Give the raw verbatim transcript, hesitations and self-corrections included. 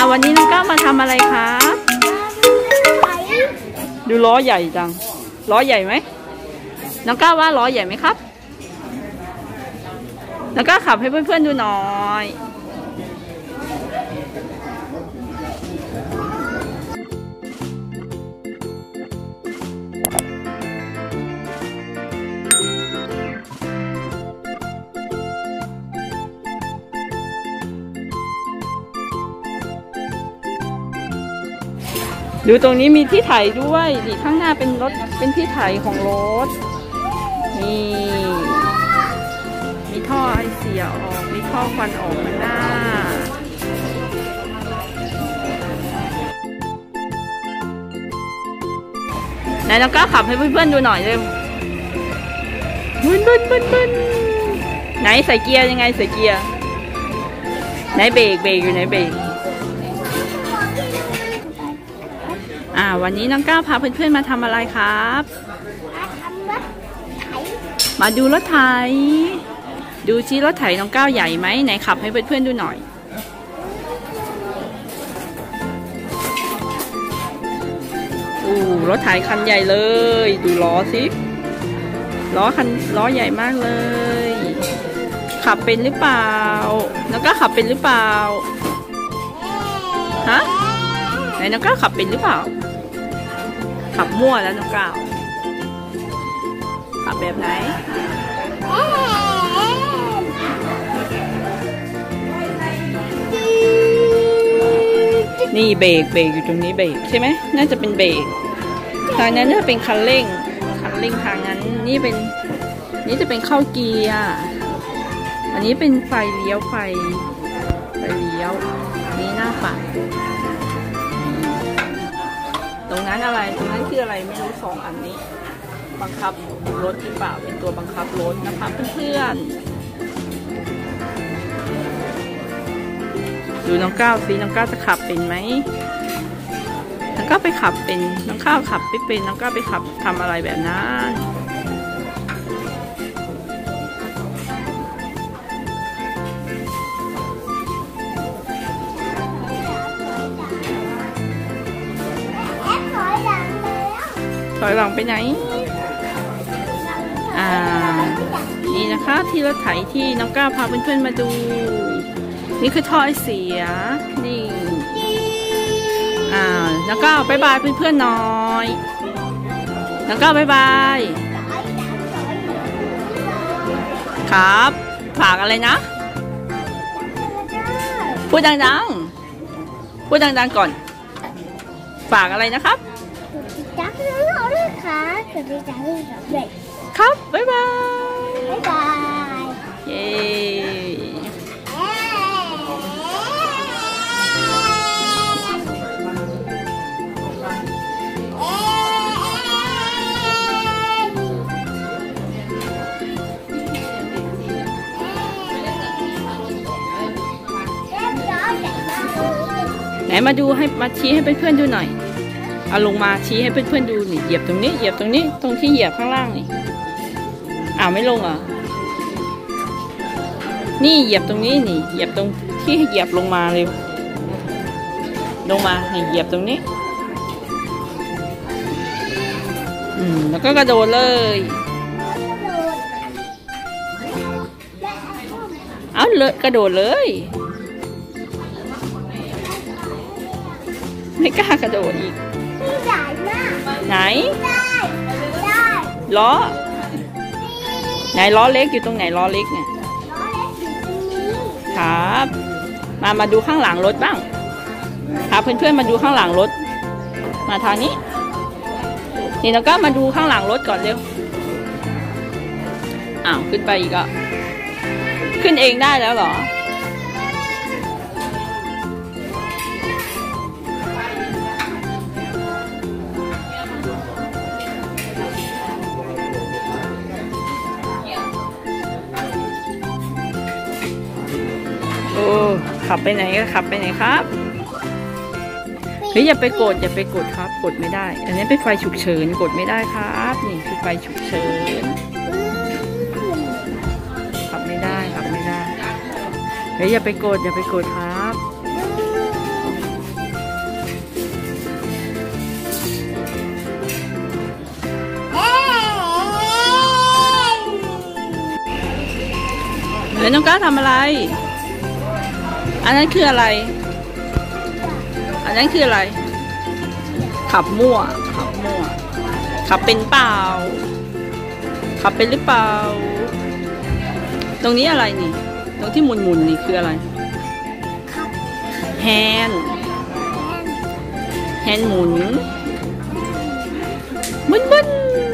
วันนี้น้องก้าวมาทำอะไรครับดูล้อใหญ่จังล้อใหญ่ไหมน้องก้าวว่าล้อใหญ่ไหมครับน้องก้าวขับให้เพื่อนๆดูหน่อยดูตรงนี้มีที่ไถด้วยนี่ข้างหน้าเป็นรถเป็นที่ไถของรถนี่มีท่อไอเสียออกมีท่อควันออกข้างหน้าไหนน้องก้าวขับให้เพื่อนๆดูหน่อยเร็วบึ้นบึ้นบึ้นบึ้นไหนใส่เกียร์ยังไงใส่เกียร์ไหนเบรกเบรกอยู่ไหนเบรกอ่าวันนี้น้องก้าวพาเพื่อนๆมาทำอะไรครับมาดูรถไถดูซิรถไถน้องก้าวใหญ่ไหมไหนขับให้เพื่อนๆดูหน่อยอู้รถไถคันใหญ่เลยดูล้อสิล้อคันล้อใหญ่มากเลยขับเป็นหรือเปล่าน้องก้าวขับเป็นหรือเปล่าฮะไหนน้องก้าวขับเป็นหรือเปล่าขับมั่วแล้วน้องก้าวขับแบบไหนนี่เบรกเบรกอยู่ตรงนี้เบรกใช่ไหมน่าจะเป็นเบรกทางนั้นน่าจะเป็นคันเร่งคันเร่งทางนั้นนี่เป็นนี่จะเป็นเข้าเกียร์อันนี้เป็นไฟเลี้ยวไฟไฟเลี้ยวนี่หน้าปัดตรงนั้นอะไรตรงนั้นคืออะไรไม่รู้สองอันนี้บังคับรถหรือเปล่าเป็นตัวบังคับรถนะคะเพื่อนๆดูน้องก้าวสิน้องก้าวจะขับเป็นไหมน้องก้าวไปขับเป็นน้องก้าวขับไม่เป็นน้องก้าวไปขับทำอะไรแบบนั้นถอยหลังไปไหนอ่านี่นะคะที่รถไถที่น้องก้าวพาเพื่อนๆมาดูนี่คือท่อไอเสียนี่อ่าน้องก้าวบายบายเพื่อนๆหน่อยน้องก้าวบายบายครับฝากอะไรนะพูดดังๆพูดดังๆก่อนฝากอะไรนะครับจักรเราด้วยค่ะสวัสดีจ้าที่สำเร็จครับบ๊ายบายบ๊ายบายเย้ไหนมาดูให้มาชี้ให้เพื่อนๆดูหน่อยเอาลงมาชี้ให้เพื่อนๆดูนี่เหยียบตรงนี้เหยียบตรงนี้ตรงที่เหยียบข้างล่างนี่อ้าวไม่ลงอ่ะนี่เหยียบตรงนี้นี่เหยียบตรงที่เหยียบลงมาเร็วลงมานี่เหยียบตรงนี้อืมแล้วก็กระโดดเลยเอาเลยกระโดดเลยไม่กล้ากระโดดอีกไหนล้อไหนล้อเล็กอยู่ตรงไหนล้อเล็กเนี่ยครับมามาดูข้างหลังรถบ้างพาเพื่อนๆมาดูข้างหลังรถมาทางนี้นี่เราก็มาดูข้างหลังรถก่อนเร็วอ้าวขึ้นไปอีกอ่ะขึ้นเองได้แล้วเหรอโอ้ขับไปไหนก็ขับไปไหนครับเฮ้ยอย่าไปกดอย่าไปกดครับกดไม่ได้อันนี้เป็นไฟฉุกเฉินกดไม่ได้ครับนี่คือไฟฉุกเฉินขับไม่ได้ขับไม่ได้เฮ้ยอย่าไปกดอย่าไปกดครับแล้วน้องก้าทำอะไร อันนั้นคืออะไร อันนั้นคืออะไร ขับมั่ว ขับมั่ว ขับเป็นเปล่า ขับเป็นหรือเปล่า ตรงนี้อะไรนี่ ตรงที่หมุนหมุนนี่คืออะไร แฮนด์ แฮนด์หมุนบึ้นบึ้น